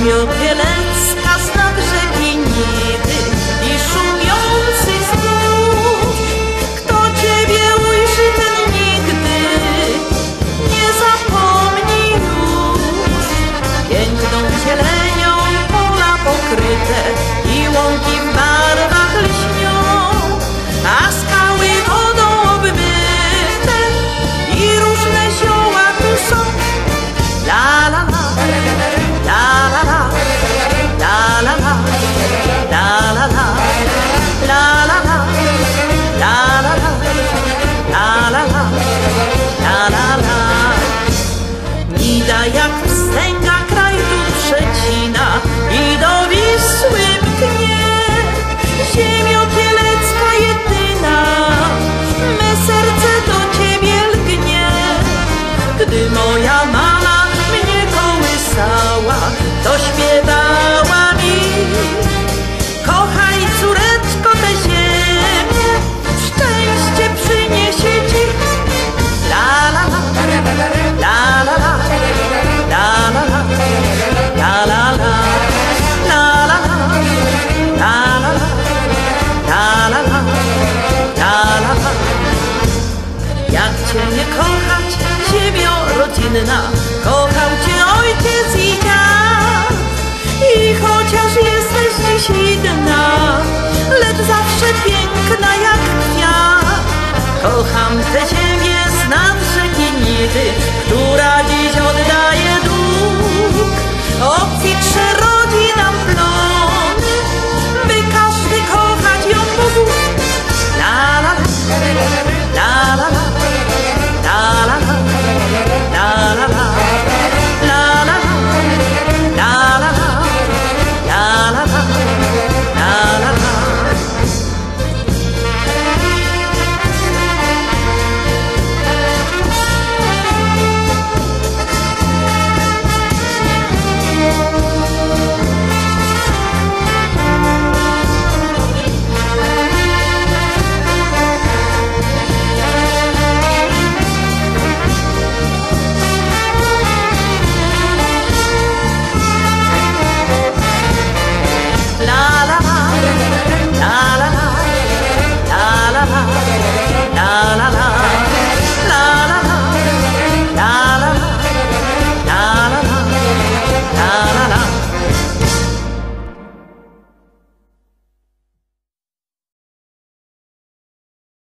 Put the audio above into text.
Ziemio kielecka z nad rzeki Nidy i szumiący zbóż. Kto Ciebie ujrzy, ten nigdy nie zapomni już. Piękną zielenią pola pokryte i łąki w barwach lśnią, a skały wodą obmyte i różne zioła tu są. La la la, la la la, la la la, la la la, la la la, la la la, la la la, la la la. Nida jak wstęga kraj tu przecina i do Wisły mknie. Ziemio kielecka jedyna, me serce do Ciebie lgnie. Gdy moja mama mnie kołysała, to śpiewała mi: kochaj, córeczko, tę ziemię, szczęście przyniesie Ci. La la la, la la la, la la la, la la la, la la la, la la la, la la la, la la la. Jak Cię nie kochać, ziemio rodzinna, kochał Cię ojciec i dziad. I chociaż jesteś dziś inna, lecz zawsze piękna jak kwiat. Kocham tę ziemię z nad rzeki Nidy, która dziś